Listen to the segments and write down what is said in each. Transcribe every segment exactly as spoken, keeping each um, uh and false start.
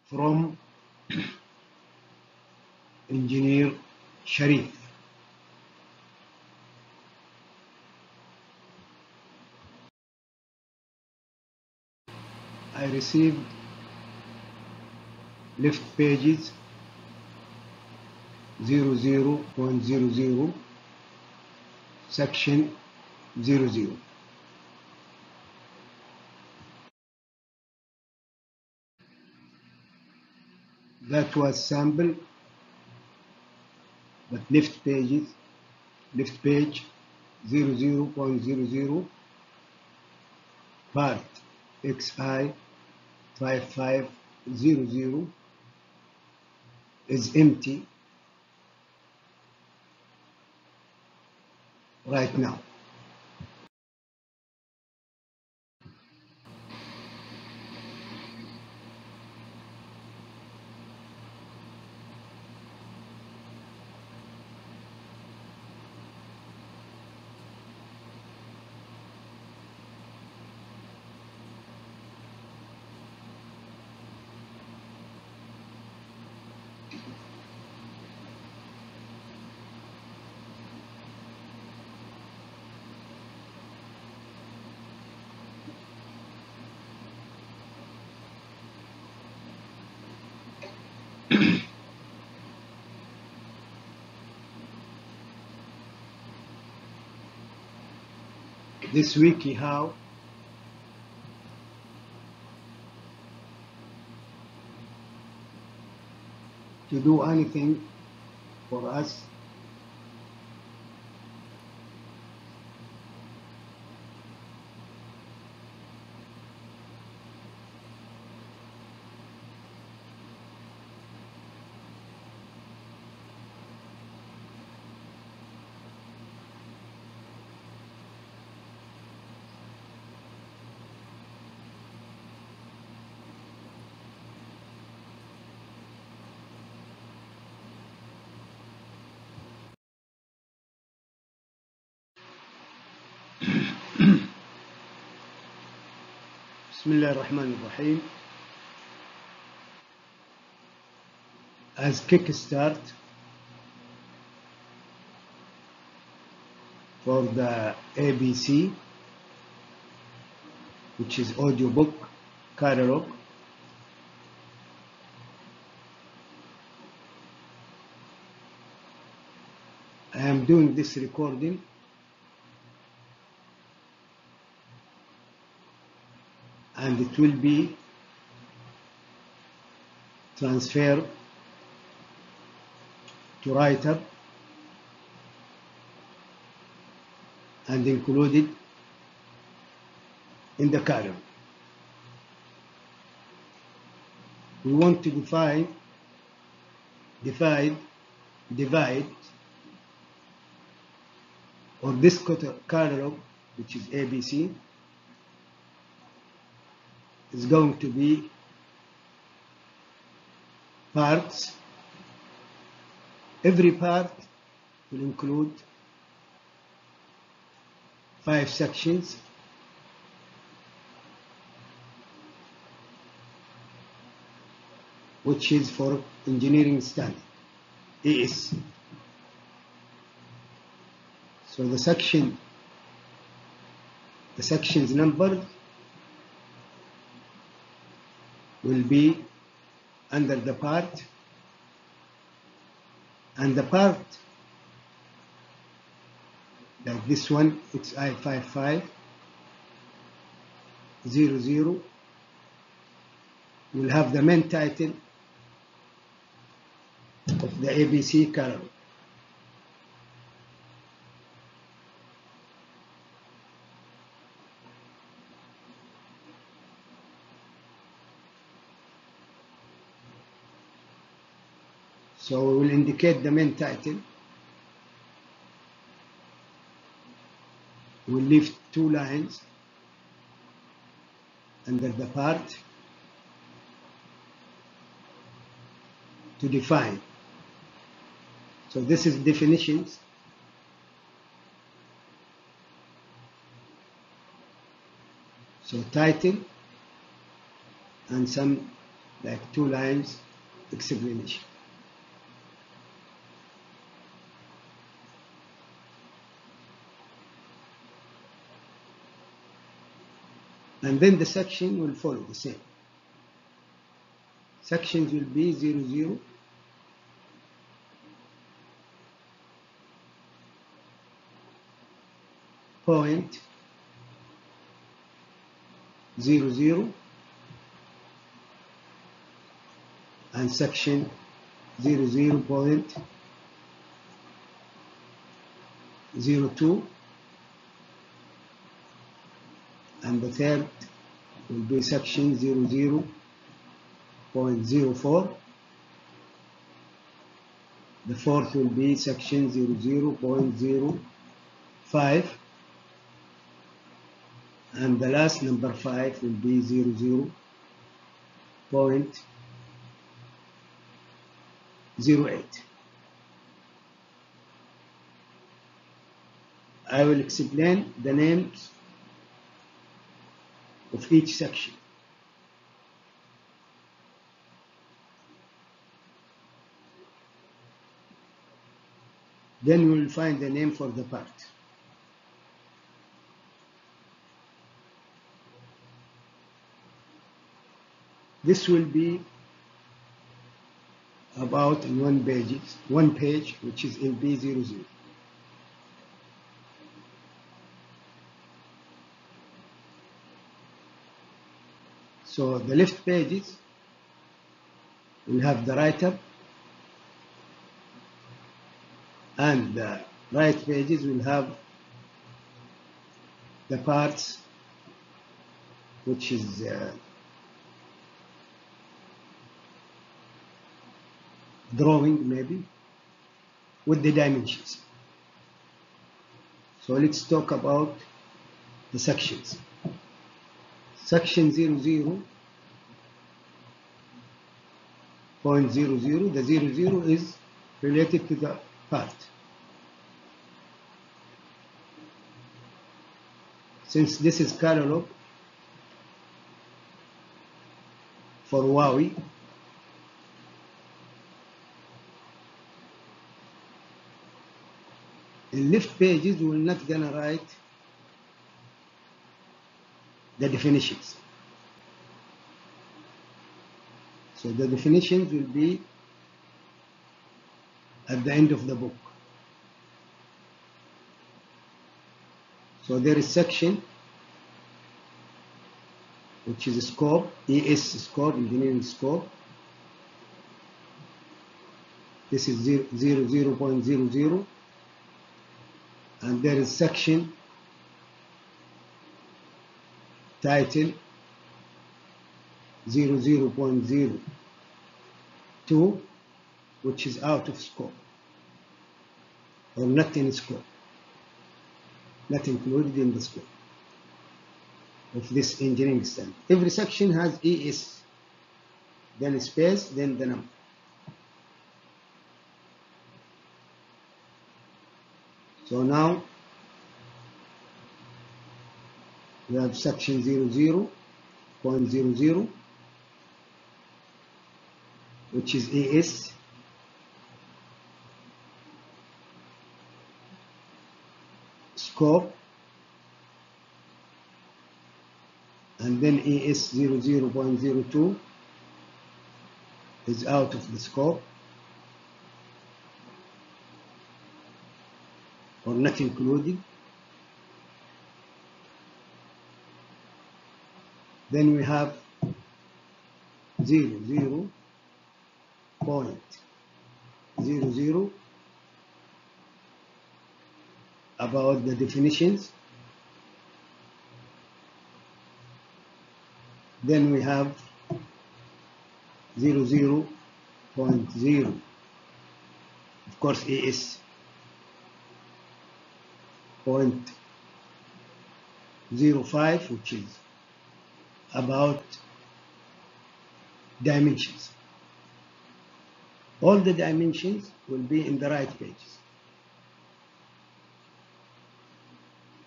from Engineer Sharif. I received left pages zero zero point zero zero section zero zero. That was sample, but left pages, left page zero zero point zero zero part X I five five zero zero is empty right now. This wiki how to do anything for us بسم الله الرحمن الرحيم. As kickstart for the A B C, which is audiobook catalog, I am doing this recording and it will be transferred to Writer and included in the catalog. We want to define, divide, divide, or this catalog, which is A B C, is going to be parts. Every part will include five sections, which is for engineering standard, E S. So the section, the sections numbered will be under the part, and the part like this one, X I five five zero zero, will have the main title of the A B C catalog. So we will indicate the main title. We will leave two lines under the part to define. So this is definitions. So title and some like two lines explanation. And then the section will follow the same. Sections will be zero, zero, point, zero, zero, and section zero, zero point zero two, and the third will be section zero, zero point zero four. The fourth will be section zero, zero point zero five, and the last number five will be zero, zero point zero eight. I will explain the names of each section. Then we will find the name for the part. This will be about in one page, one page, which is in B zero zero. So the left pages will have the writer, and the right pages will have the parts, which is uh, drawing maybe with the dimensions. So let's talk about the sections. Section zero, zero point zero, zero, the zero, zero is related to the part. Since this is catalog for Huawei, in left pages we will not gonna write the definitions. So the definitions will be at the end of the book. So there is section which is a scope, E S scope, engineering scope. This is zero point zero zero, and there is section title zero point zero two, which is out of scope or not in scope, not included in the scope of this engineering standard. Every section has E S, then space, then the number. So now we have section zero point zero zero, which is E S, scope, and then E S zero point zero two is out of the scope or not included. Then we have zero point zero zero about the definitions. Then we have zero point zero, of course, E S point zero five, which is about dimensions. All the dimensions will be in the right pages.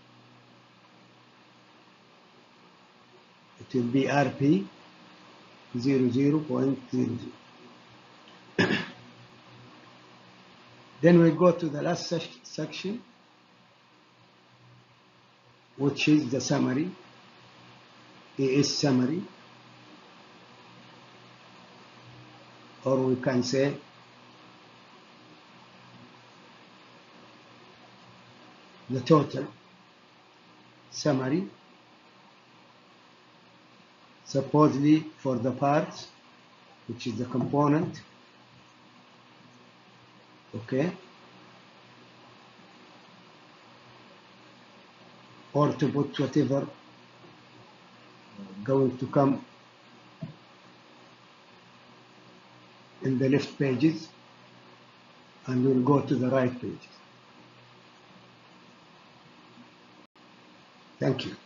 It will be R P, zero zero point zero zero. Then we go to the last section, which is the summary, A S summary, or we can say the total summary, supposedly for the parts, which is the component, okay, or to put whatever going to come in the left pages, and we'll go to the right pages. Thank you.